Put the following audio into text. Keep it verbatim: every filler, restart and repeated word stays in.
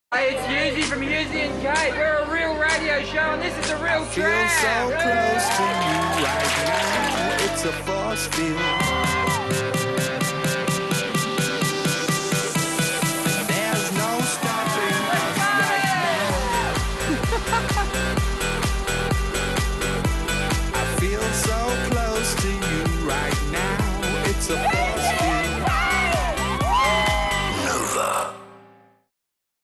Hey, it's Hughesy from Hughesy and Kate. We're a real radio show and this is a real Feel tram. so close to you right now. It's a force field.